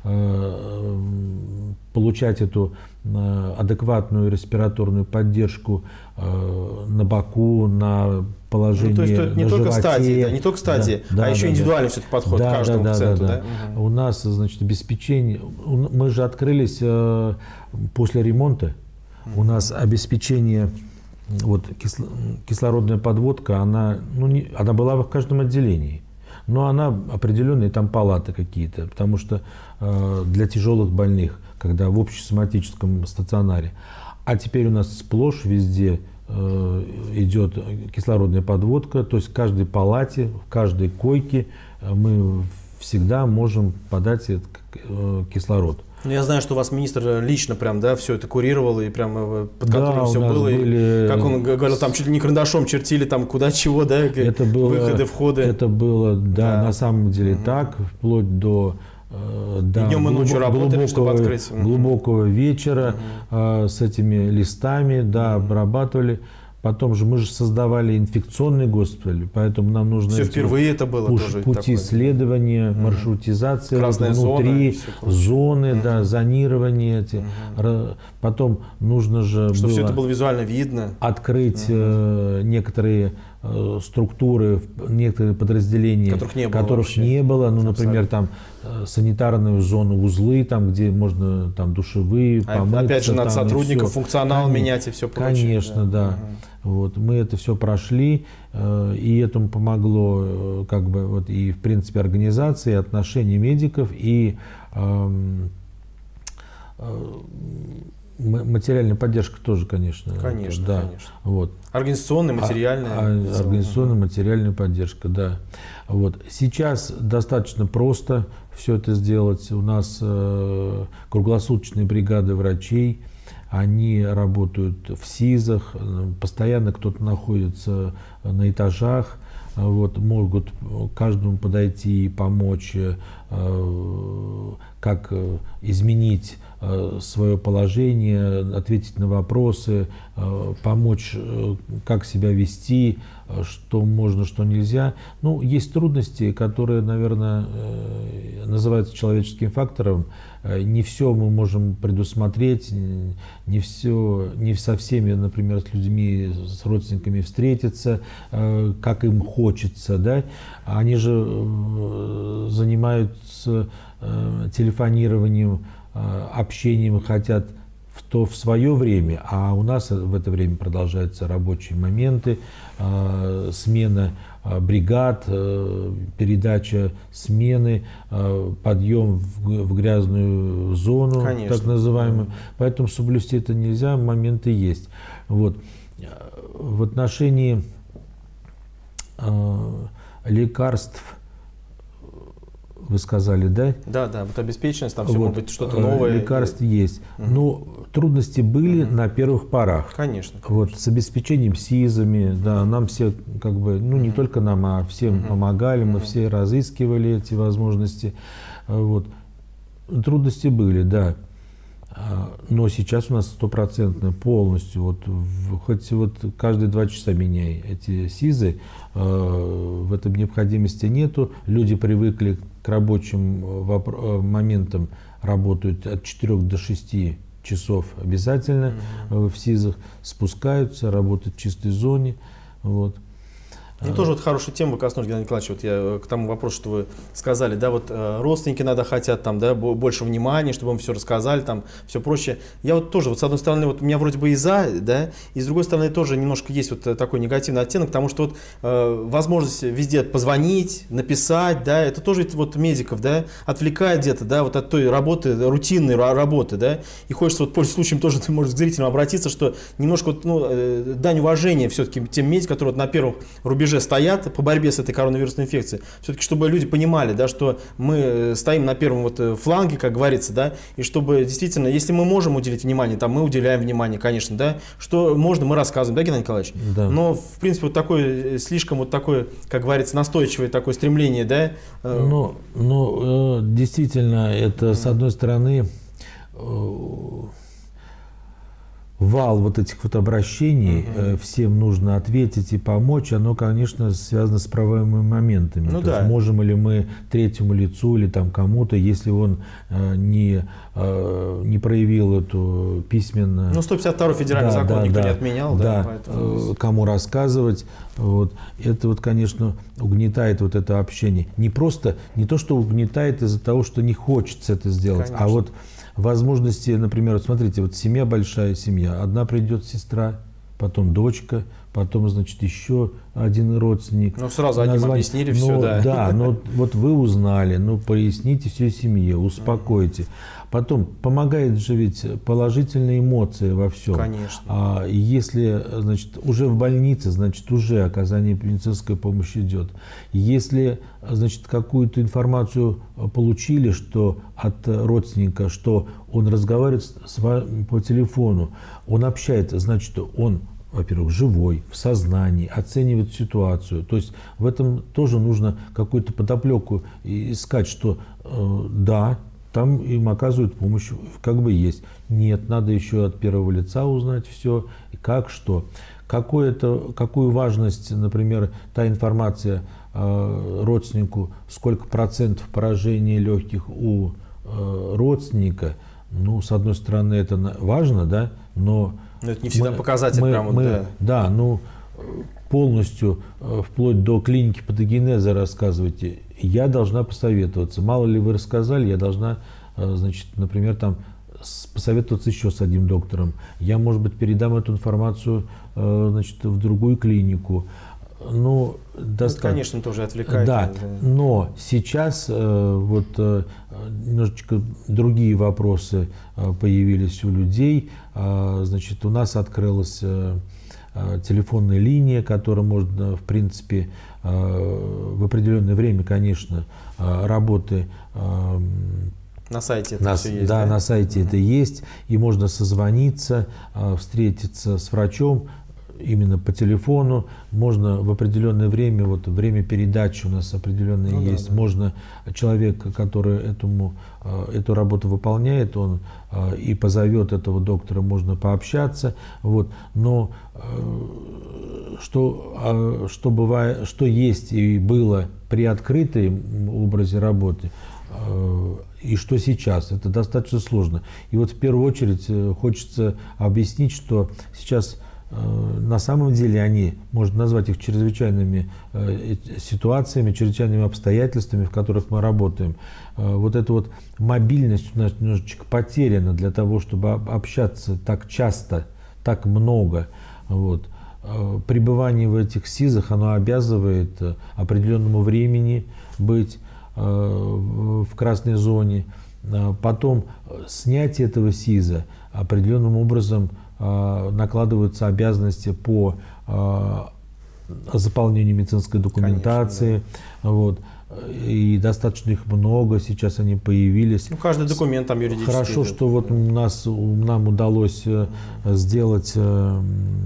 получать эту адекватную респираторную поддержку на боку, на положении, ну, то есть это
не
на
только
животе.
Стадии, да, не только стадии,
да,
а
да,
еще
да,
индивидуальный
да.
все-таки подход
да,
к каждому
да,
пациенту.
Да,
да?
да. Угу. У нас, значит, обеспечение, мы же открылись э, после ремонта, угу. У нас обеспечение, вот кисло, кислородная подводка, она, ну, не, она была в каждом отделении. Но она определенные там палаты какие-то, потому что э, для тяжелых больных, когда в общесоматическом стационаре. А теперь у нас сплошь везде э, идет кислородная подводка, то есть в каждой палате, в каждой койке мы всегда можем подать этот, э, кислород.
Ну, я знаю, что у вас министр лично прям, да, все это курировал и прям под контролем
да,
все было.
Были...
И, как он говорил, там чуть ли не карандашом чертили, там куда чего, да,
это было,
выходы, входы.
Это было, да, да. на самом деле угу. так, вплоть до, до
днем и ночью работали, чтобы открыть.
глубокого вечера угу. с этими листами, да, угу. обрабатывали. Потом же мы же создавали инфекционный госпиталь, поэтому нам нужно
все впервые это было
пуш,
тоже
пути
такое.
Исследования, угу. маршрутизация
Красная
внутри,
зона,
зоны,
угу.
да, зонирование. Эти. Угу. Потом нужно же
чтобы
было
все это было визуально видно.
Открыть угу. э, некоторые э, структуры, некоторые подразделения,
которых не было.
Которых не было. Ну, например, там э, санитарную зону, узлы, там, где можно там, душевые,
а
помыться.
Опять же, надо
там,
сотрудников, функционал
Конечно,
менять и все прочее.
Конечно, да. да. Угу. Вот, мы это все прошли, э, и этому помогло э, как бы, вот, и, в принципе, организации, отношения медиков, и э, э, материальная поддержка тоже, конечно.
Конечно,
да,
конечно.
Вот.
Организационная, материальная.
А, а, организационная, материальная поддержка, да. Вот. Сейчас достаточно просто все это сделать. У нас э, круглосуточные бригады врачей. Они работают в СИЗах, постоянно кто-то находится на этажах, вот, могут каждому подойти и помочь, как изменить свое положение, ответить на вопросы, помочь, как себя вести, что можно, что нельзя. Ну, есть трудности, которые, наверное, называются человеческим фактором. Не все мы можем предусмотреть, не, все, не со всеми, например, с людьми, с родственниками встретиться, как им хочется. Да? Они же занимаются телефонированием, общением, хотят в то в свое время, а у нас в это время продолжаются рабочие моменты, смена бригад, передача смены, подъем в грязную зону, Конечно. Так называемую. Поэтому соблюсти это нельзя, моменты есть. Вот. В отношении лекарств, вы сказали, да?
Да, да, вот обеспеченность, там все
вот,
может быть что-то новое.
Лекарств есть. Угу. Но трудности были угу. на первых порах.
Конечно, конечно.
Вот, с обеспечением СИЗами, да, нам все, как бы, ну угу. не только нам, а всем угу. помогали, мы угу. все разыскивали эти возможности. Вот. Трудности были, да. Но сейчас у нас стопроцентно полностью, вот, хоть вот каждые два часа меняй эти СИЗы, в этом необходимости нету. Люди привыкли к рабочим моментам, работают от четырёх до шести часов обязательно mm-hmm. в СИЗах, спускаются, работают в чистой зоне. Вот.
И тоже вот хорошую тему вы коснулись, Геннадий Николаевич, вот я к тому вопросу, что вы сказали, да, вот родственники надо хотят там, да, больше внимания, чтобы им все рассказали, там, все проще. Я вот тоже, вот с одной стороны, вот у меня вроде бы и за, да, и с другой стороны тоже немножко есть вот такой негативный оттенок, потому что вот э, возможность везде позвонить, написать, да, это тоже вот медиков, да, отвлекает где-то, да, вот от той работы, рутинной работы, да, и хочется вот пользуясь случаем тоже, ты можешь к зрителям обратиться, что немножко вот, ну, дань уважения все-таки тем медикам, которые вот на первых рубежах рубеже стоят по борьбе с этой коронавирусной инфекцией. Все-таки, чтобы люди понимали, да, что мы стоим на первом вот фланге, как говорится, да, и чтобы действительно, если мы можем уделить внимание, там мы уделяем внимание, конечно, да, что можно, мы рассказываем, да, Геннадий Николаевич?
Да.
Но, в принципе, вот такое, слишком вот такое, как говорится, настойчивое такое стремление, да?
Ну, ну действительно, это, с одной стороны, вал вот этих вот обращений, uh-huh. всем нужно ответить и помочь, оно, конечно, связано с правовыми моментами.
Ну,
То
да.
есть можем ли мы третьему лицу или там кому-то, если он э, не, э, не проявил эту письменно...
Ну, сто пятьдесят второй федеральный да, закон да, никто да, не отменял.
Да,
да
поэтому... кому рассказывать. Вот. Это вот, конечно, угнетает вот это общение. Не просто, не то, что угнетает из-за того, что не хочется это сделать, конечно. А вот возможности, например, вот смотрите, вот семья, большая семья, одна придет сестра, потом дочка, потом, значит, еще один родственник.
Ну, сразу одним
название.
объяснили
но,
все, да.
Да, но вот вы узнали, ну, поясните всей семье, успокойте. Потом, помогает же ведь положительные эмоции во всем.
Конечно.
А если, значит, уже в больнице, значит, уже оказание медицинской помощи идет. Если, значит, какую-то информацию получили, что от родственника, что он разговаривает с вами по телефону, он общается, значит, он, во-первых, живой, в сознании, оценивает ситуацию. То есть в этом тоже нужно какую-то подоплеку искать, что э, да, там им оказывают помощь, как бы есть. Нет, надо еще от первого лица узнать все, как, что. Какое-то, какую важность, например, та информация э, родственнику, сколько процентов поражения легких у э, родственника, ну, с одной стороны, это важно, да, но...
Но это не всегда
мы,
показатель
мы,
прямо,
мы,
да.
Да, ну, полностью, вплоть до клиники патогенеза рассказывайте, я должна посоветоваться. Мало ли вы рассказали, я должна, значит, например, там посоветоваться еще с одним доктором. Я, может быть, передам эту информацию, значит, в другую клинику. Ну,
это, конечно, тоже отвлекает.
Да, да, но сейчас э, вот э, немножечко другие вопросы э, появились у людей. Э, значит, у нас открылась э, телефонная линия, которая можно, в принципе, э, в определенное время, конечно, э, работы. Э,
на сайте это
на,
все есть,
да,
да?
на сайте uh-huh. это есть, и можно созвониться, э, встретиться с врачом. Именно по телефону, можно в определенное время, вот время передачи у нас определенное ну, есть, да, да. можно человек, который этому, эту работу выполняет, он и позовет этого доктора, можно пообщаться, вот. Но что, что, бывает, что есть и было при открытом образе работы, и что сейчас, это достаточно сложно. И вот в первую очередь хочется объяснить, что сейчас на самом деле они, можно назвать их чрезвычайными э, ситуациями, чрезвычайными обстоятельствами, в которых мы работаем. Э, вот эта вот мобильность у нас немножечко потеряна для того, чтобы общаться так часто, так много. Вот. Э, пребывание в этих СИЗах, оно обязывает э, определенному времени быть э, в красной зоне. Э, потом снятие этого СИЗа определенным образом накладываются обязанности по э, заполнению медицинской документации. Конечно, да. Вот. И достаточно их много, сейчас они появились.
Ну, каждый документ там юридический.
Хорошо, что вот у нас, нам удалось э, сделать э,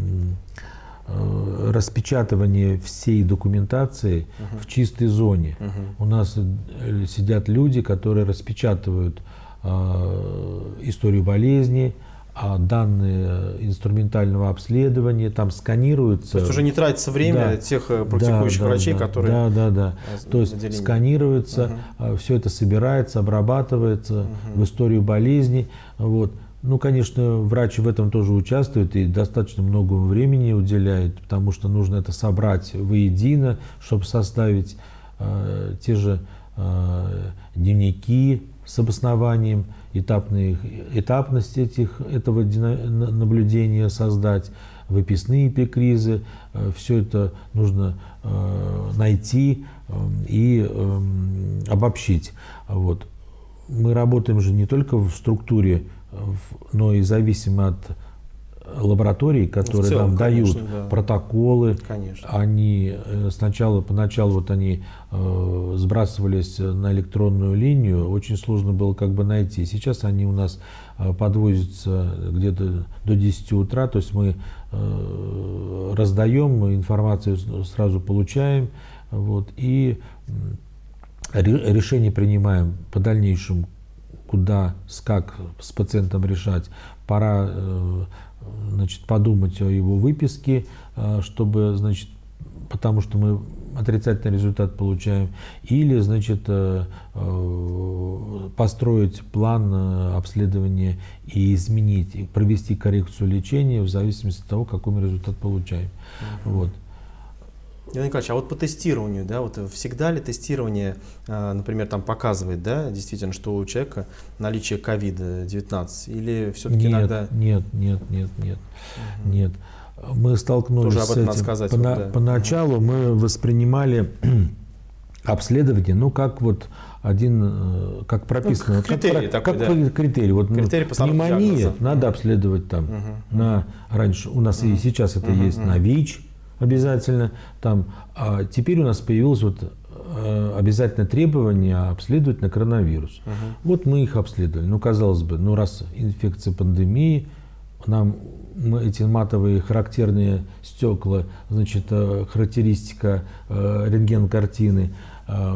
э, распечатывание всей документации uh-huh. в чистой зоне. Uh-huh. У нас сидят люди, которые распечатывают э, историю болезни, данные инструментального обследования, там сканируются.
То есть уже не тратится время
да,
тех практикующих
да,
врачей,
да,
которые...
Да, да, да. То есть
отделении.
сканируется, uh-huh. все это собирается, обрабатывается uh-huh. в историю болезни. Вот. Ну, конечно, врач в этом тоже участвует и достаточно много времени уделяет, потому что нужно это собрать воедино, чтобы составить э, те же э, дневники с обоснованием, этапные, этапность этих, этого наблюдения создать, выписные эпикризы. Все это нужно э, найти э, и э, обобщить. Вот. Мы работаем же не только в структуре, но и зависимо от лаборатории, которые
целом,
нам
конечно,
дают
да.
протоколы,
Конечно.
они сначала, поначалу вот они э, сбрасывались на электронную линию, очень сложно было как бы найти. Сейчас они у нас э, подвозятся где-то до десяти утра, то есть мы э, раздаем, информацию сразу получаем, вот, и решение принимаем по дальнейшему, куда, как с пациентом решать. Пора, значит, подумать о его выписке, чтобы, значит, потому что мы отрицательный результат получаем, или, значит, построить план обследования и изменить, и провести коррекцию лечения в зависимости от того, какой мы результат получаем. Mm-hmm. Вот.
Иван Николаевич, а вот по тестированию, да, вот всегда ли тестирование, например, там показывает, да, действительно, что у человека наличие ковида девятнадцать, или все-таки иногда...
Нет, нет, нет, нет, угу. нет. Мы столкнулись
Тоже об этом
с
надо
этим.
сказать.
Пона-
вот, да.
Поначалу угу. мы воспринимали обследование, ну, как вот один, как прописано.
Ну, критерий
как,
такой,
как
да.
критерий. Вот
критерий
пневмония надо обследовать там. Угу. На, раньше, у нас угу. и сейчас это угу. есть на ВИЧ. Обязательно там. А теперь у нас появилось вот э, обязательное требование обследовать на коронавирус. Uh-huh. Вот мы их обследовали. Ну, казалось бы, ну раз инфекция пандемии, нам мы, эти матовые характерные стекла, значит, э, характеристика э, рентген-картины э,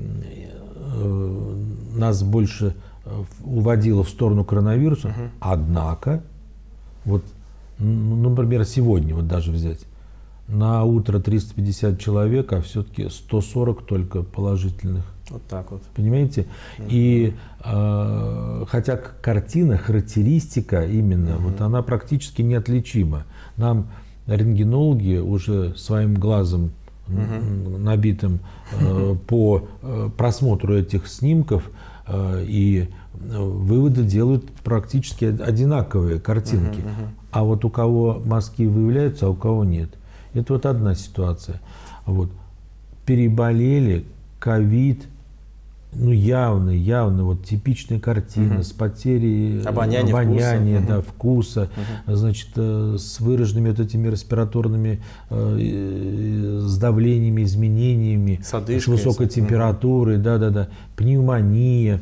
э, нас больше уводила в сторону коронавируса. Uh-huh. Однако, вот, ну, например, сегодня вот даже взять. На утро триста пятьдесят человек, а все-таки сто сорок только положительных.
Вот так вот.
Понимаете? Mm-hmm. И э, хотя картина, характеристика именно, mm-hmm. вот она практически неотличима. Нам рентгенологи уже своим глазом mm-hmm. набитым э, по э, просмотру этих снимков э, и выводы делают практически одинаковые картинки. Mm-hmm. Mm-hmm. А вот у кого мазки выявляются, а у кого нет. Это вот одна ситуация. Вот. Переболели, ковид, ну явно, явно, вот типичная картина угу. с потерей
обоняния,
обоняния,
вкуса,
да,
угу.
вкуса угу. значит, с выраженными вот этими респираторными, э, с давлениями, изменениями, с, с высокой температурой, угу. да, да, да, пневмония.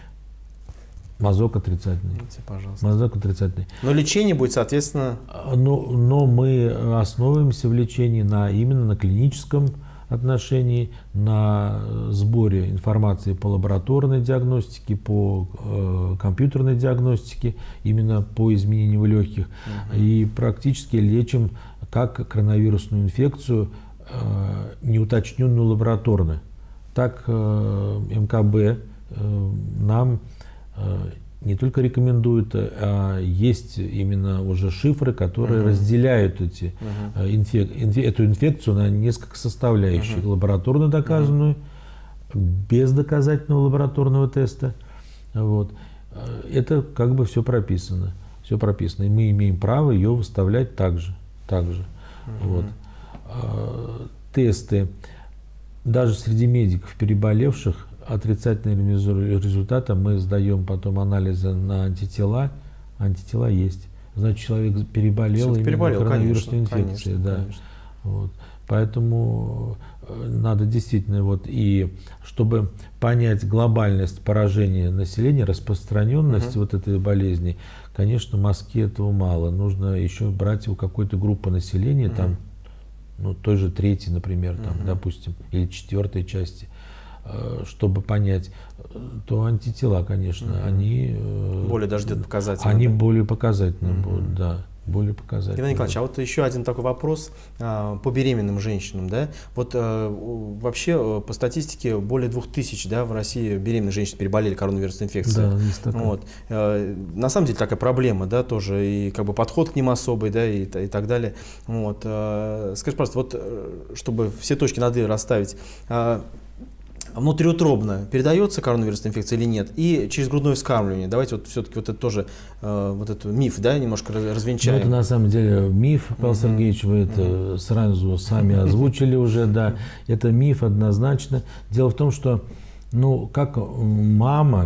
Мазок отрицательный.
Пожалуйста.
Мазок отрицательный.
Но лечение будет, соответственно...
Но, но мы основываемся в лечении на, именно на клиническом отношении, на сборе информации по лабораторной диагностике, по э, компьютерной диагностике, именно по изменению легких. Угу. И практически лечим как коронавирусную инфекцию, э, неуточненную лабораторно, так э, эм ка бэ э, нам не только рекомендуют, а есть именно уже шифры, которые uh-huh. разделяют эти, uh-huh. инфек, инфек, эту инфекцию на несколько составляющих. Uh-huh. Лабораторно доказанную, uh-huh. без доказательного лабораторного теста. Вот. Это как бы все прописано. Все прописано. И мы имеем право ее выставлять также. также. Uh-huh. Вот. Тесты. Даже среди медиков, переболевших, отрицательные результаты, мы сдаем потом анализы на антитела. Антитела есть. Значит, человек переболел именно
переболел,
коронавирусной
конечно,
инфекцией.
конечно,
да.
конечно.
Вот. Поэтому надо действительно, вот, и чтобы понять глобальность поражения населения, распространенность угу. вот этой болезни, конечно, мазки этого мало. Нужно еще брать у какой-то группы населения, угу. там, ну, той же третьей, например, там, угу. допустим, или четвертой части, чтобы понять, то антитела, конечно, угу. они
более даже где-то показательные.
Они
да?
более показательные
угу.
будут, да, более показательные.
Иван Николаевич, а вот еще один такой вопрос а, по беременным женщинам, да? Вот а, вообще по статистике более двух тысяч, да, в России беременных женщин переболели коронавирусной инфекцией.
Да, есть такое.
Вот. А, на самом деле такая проблема, да, тоже и как бы подход к ним особый, да, и, и так далее. Вот. А, скажи, пожалуйста, вот чтобы все точки над «и» расставить. А, внутриутробно передается коронавирусная инфекция или нет? И через грудное вскармливание. Давайте вот все-таки вот это тоже, э, вот этот миф, да, немножко развенчаем.
Ну, это на самом деле миф, Павел uh-huh. Сергеевич, вы это uh-huh. сразу сами озвучили уже, да. Это миф однозначно. Дело в том, что, ну, как мама,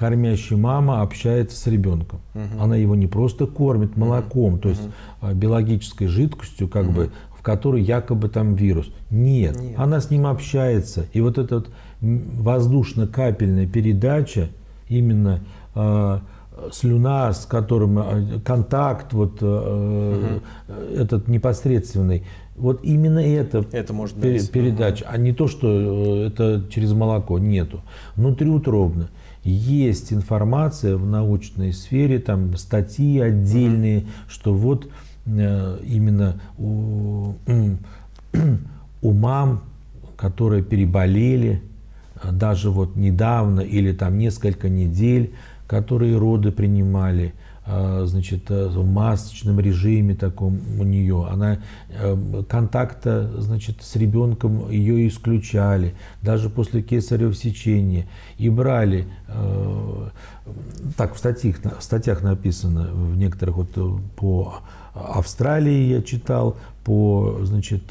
кормящая мама общается с ребенком. Угу. Она его не просто кормит молоком, угу. то есть угу. биологической жидкостью, как угу. бы, в которой якобы там вирус. Нет, Нет, она с ним общается. И вот эта вот воздушно-капельная передача, именно э, слюна, с которым э, контакт вот, э, угу. этот непосредственный, вот именно это,
это может
пер,
быть.
передача, а не то, что это через молоко. Нету. Внутриутробно есть информация в научной сфере, там статьи отдельные, mm-hmm. что вот э, именно у, у мам, которые переболели даже вот недавно или там несколько недель, которые роды принимали, значит, в масочном режиме таком у нее, она контакта, значит, с ребенком ее исключали, даже после кесарево сечения, и брали, так в статьях, в статьях написано, в некоторых вот по Австралии я читал, по, значит,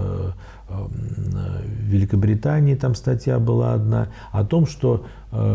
Великобритании там статья была одна о том, что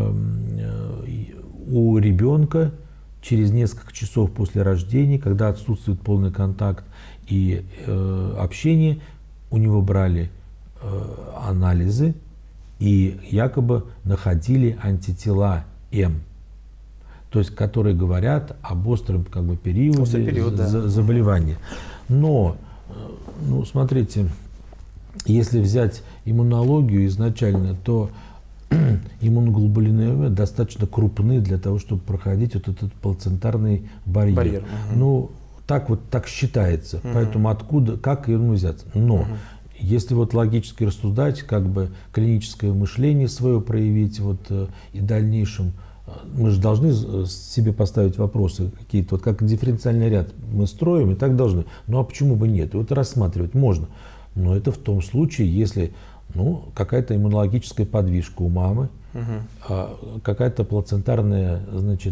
у ребенка через несколько часов после рождения, когда отсутствует полный контакт и э, общение, у него брали э, анализы и якобы находили антитела М, то есть которые говорят об остром как бы, периоде период, да. за, заболевания. Но, ну, смотрите, если взять иммунологию изначально, то иммуноглобулины достаточно крупны для того, чтобы проходить вот этот плацентарный барьер. барьер угу. Ну, так вот так считается. Угу. Поэтому откуда, как ему взяться? Но угу. если вот логически рассуждать, как бы клиническое мышление свое проявить, вот, и в дальнейшем, мы же должны себе поставить вопросы какие-то, вот как дифференциальный ряд мы строим, и так должны. Ну а почему бы нет? Вот рассматривать можно. Но это в том случае, если ну, какая-то иммунологическая подвижка у мамы, угу. какая-то плацентарная, значит,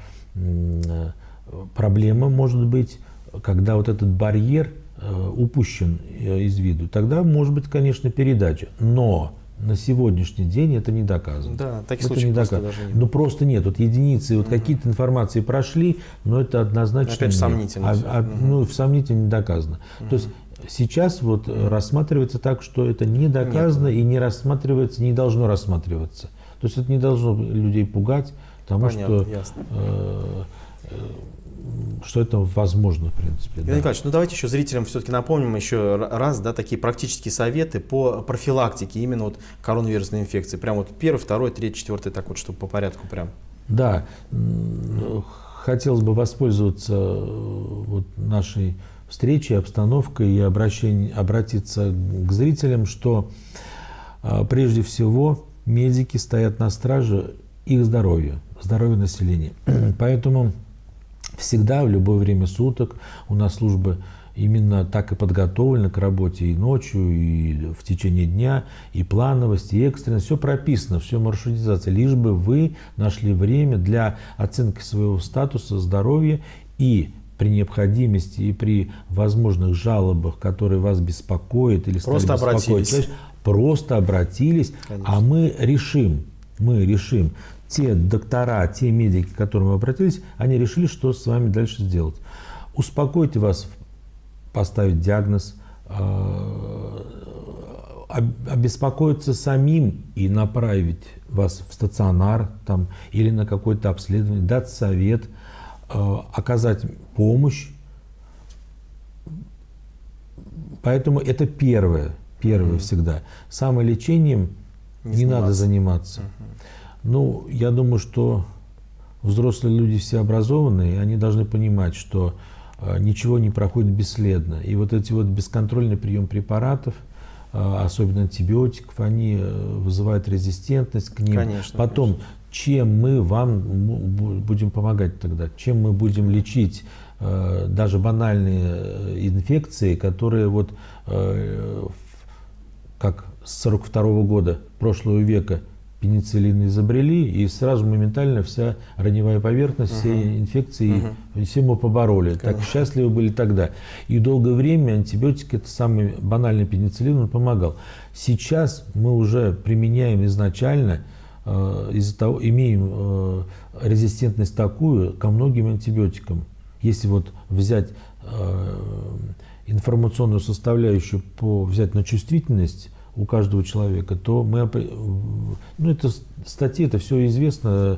проблема может быть, когда вот этот барьер упущен из виду, тогда может быть, конечно, передача. Но на сегодняшний день это не доказано.
Да, таких
это
случаев
не
просто
доказано.
даже нет.
Ну просто нет. Вот единицы, вот угу. какие-то информации прошли, но это однозначно
опять же, сомнительно.
А, а, угу. Ну, в сомнительно не доказано. Угу. То есть сейчас вот mm. рассматривается так, что это не доказано Нет. и не рассматривается, не должно рассматриваться. То есть это не должно людей пугать, потому Понятно, что, э, э, что это возможно, в принципе.
Иван да. Николаевич, ну давайте еще зрителям все-таки напомним еще раз, да, такие практические советы по профилактике именно вот коронавирусной инфекции. Прям вот первый, второй, третий, четвертый, так вот, чтобы по порядку прям.
Да, хотелось бы воспользоваться вот нашей встречи, обстановкой и обращение, обратиться к зрителям, что а, прежде всего медики стоят на страже их здоровья, здоровья населения. Поэтому всегда, в любое время суток у нас службы именно так и подготовлены к работе и ночью, и в течение дня, и плановость, и экстренность. Все прописано, все маршрутизация, лишь бы вы нашли время для оценки своего статуса здоровья и при необходимости и при возможных жалобах, которые вас беспокоят или стали
просто
беспокоить,
обратились.
Просто обратились, Конечно. а мы решим, мы решим. Те доктора, те медики, к которым вы обратились, они решили, что с вами дальше сделать. Успокойте вас, поставить диагноз, обеспокоиться самим и направить вас в стационар там, или на какое-то обследование, дать совет, оказать помощь. Поэтому это первое, первое mm-hmm. всегда. Самолечением не, не надо заниматься. Mm-hmm. Ну, я думаю, что взрослые люди все образованные, они должны понимать, что ничего не проходит бесследно. И вот эти вот бесконтрольный прием препаратов, особенно антибиотиков, они вызывают резистентность к ним.
Конечно,
Потом,
конечно.
чем мы вам будем помогать тогда? Чем мы будем лечить э, даже банальные инфекции, которые вот э, как с сорок второго года прошлого века пенициллин изобрели, и сразу моментально вся раневая поверхность, uh-huh. все инфекции, uh-huh. все мы побороли. Конечно. Так счастливы были тогда. И долгое время антибиотики, это самый банальный пенициллин, он помогал. Сейчас мы уже применяем изначально из-за того, имеем резистентность такую ко многим антибиотикам. Если вот взять информационную составляющую, по, взять на чувствительность у каждого человека, то мы, ну это статьи, это все известно,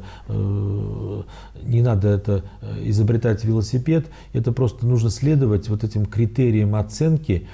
не надо это изобретать велосипед, это просто нужно следовать вот этим критериям оценки,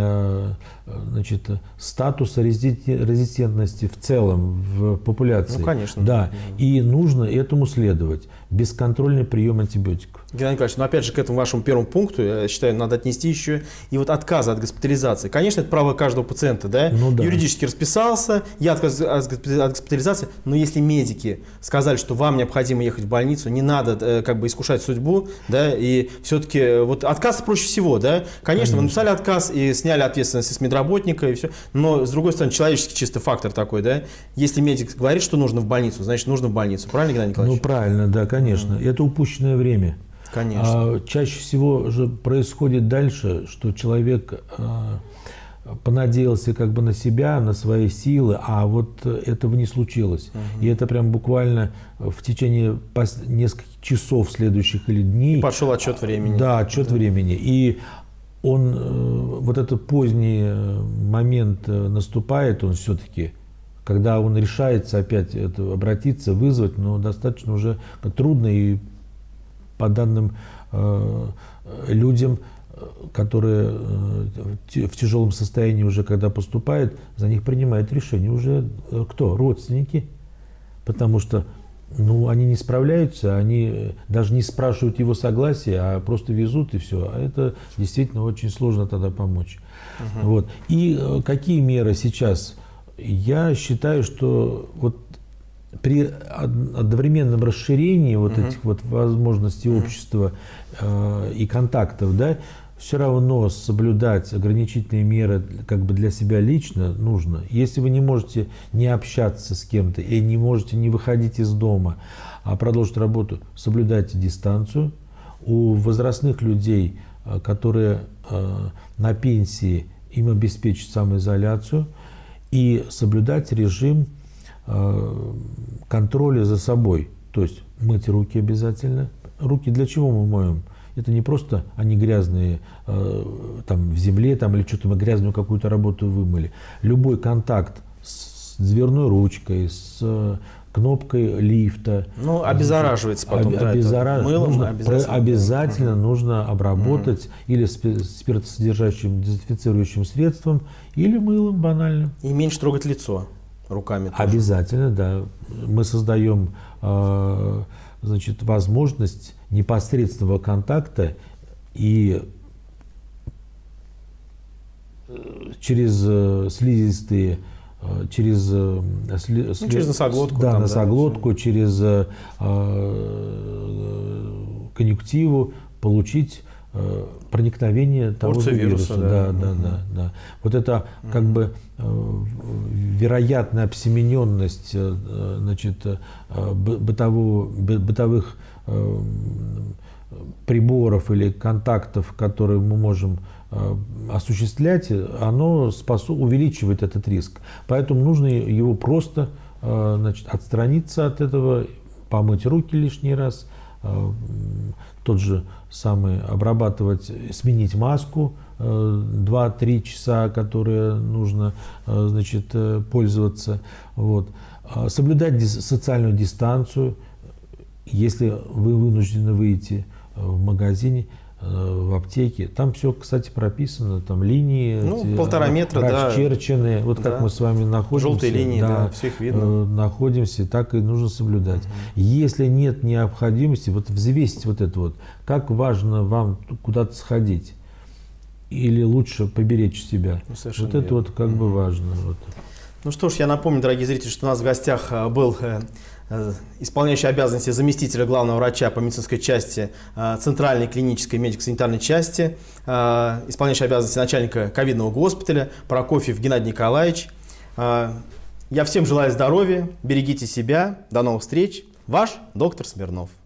значит, статуса резистентности в целом в популяции.
Ну, конечно.
Да, и нужно этому следовать. Бесконтрольный прием антибиотиков.
Геннадий Николаевич, но опять же к этому вашему первому пункту, я считаю, надо отнести еще и вот отказа от госпитализации. Конечно, это право каждого пациента, да?
Ну, да.
Юридически расписался, я отказ от госпитализации, но если медики сказали, что вам необходимо ехать в больницу, не надо как бы искушать судьбу, да, и все-таки вот отказ проще всего, да? Конечно, Конечно. Вы написали отказ и сняли ответственность с медработника и все, но с другой стороны, человеческий чисто фактор такой, да? Если медик говорит, что нужно в больницу, значит нужно в больницу. Правильно, Геннадий Николаевич?
Ну, правильно, да, конечно. Mm. Это упущенное время.
Конечно.
А, чаще всего же происходит дальше, что человек а, понадеялся как бы на себя, на свои силы, а вот этого не случилось. Угу. И это прям буквально в течение нескольких часов следующих или дней.
И пошел отчет времени.
Да, отчет да. времени. И он, вот этот поздний момент наступает, он все-таки, когда он решается опять это, обратиться, вызвать, но достаточно уже трудно, и по данным э, людям, которые э, в тяжелом состоянии уже когда поступают, за них принимает решение уже э, кто? Родственники. Потому что ну, они не справляются, они даже не спрашивают его согласия, а просто везут и все. А это действительно очень сложно тогда помочь. Угу. Вот. И э, какие меры сейчас? Я считаю, что вот при одновременном расширении вот uh-huh. этих вот возможностей uh-huh. общества э, и контактов, да, все равно соблюдать ограничительные меры как бы для себя лично нужно. Если вы не можете не общаться с кем-то и не можете не выходить из дома, а продолжить работу, соблюдайте дистанцию. У возрастных людей, которые э, на пенсии, им обеспечить самоизоляцию и соблюдать режим контроля за собой, то есть мыть руки обязательно. Руки для чего мы моем? Это не просто они грязные там в земле там, или что-то мы грязную какую-то работу вымыли. Любой контакт с дверной ручкой, с кнопкой лифта.
Ну, обеззараживается потом.
Об, обеззара...
Мылом
нужно,
обязательно,
обязательно
угу.
нужно обработать угу. или спиртосодержащим дезинфицирующим средством, или мылом банально.
И меньше трогать лицо. Руками тоже.
Обязательно, да. Мы создаем э, значит, возможность непосредственного контакта и через э, слизистые, э, через, э, сли,
ну, сли, через носоглотку,
да,
там,
носоглотку
да.
через э, конъюнктиву получить э, проникновение того же вируса.
вируса. Да,
да, да, угу. да, да. Вот это как угу. бы вероятная обсемененность значит, бытового, бытовых приборов или контактов, которые мы можем осуществлять, оно способ, увеличивает этот риск. Поэтому нужно его просто значит, отстраниться от этого, помыть руки лишний раз, тот же самый обрабатывать, сменить маску два-три часа, которые нужно значит, пользоваться. Вот. Соблюдать социальную дистанцию. Если вы вынуждены выйти в магазине, в аптеке, там все, кстати, прописано, там линии,
ну, эти, полтора метра,
расчерчены, да. Вот как да. мы с вами находимся.
Желтые линии, да, да, все их видно.
Находимся, так и нужно соблюдать. Угу. Если нет необходимости, вот взвесить вот это вот, как важно вам куда-то сходить, или лучше поберечь себя. Ну, вот это верно. Вот как угу. бы важно. Вот.
Ну что ж, я напомню, дорогие зрители, что у нас в гостях был исполняющий обязанности заместителя главного врача по медицинской части Центральной клинической медико-санитарной части, исполняющий обязанности начальника ковидного госпиталя Прокофьев Геннадий Николаевич. Я всем желаю здоровья, берегите себя, до новых встреч. Ваш доктор Смирнов.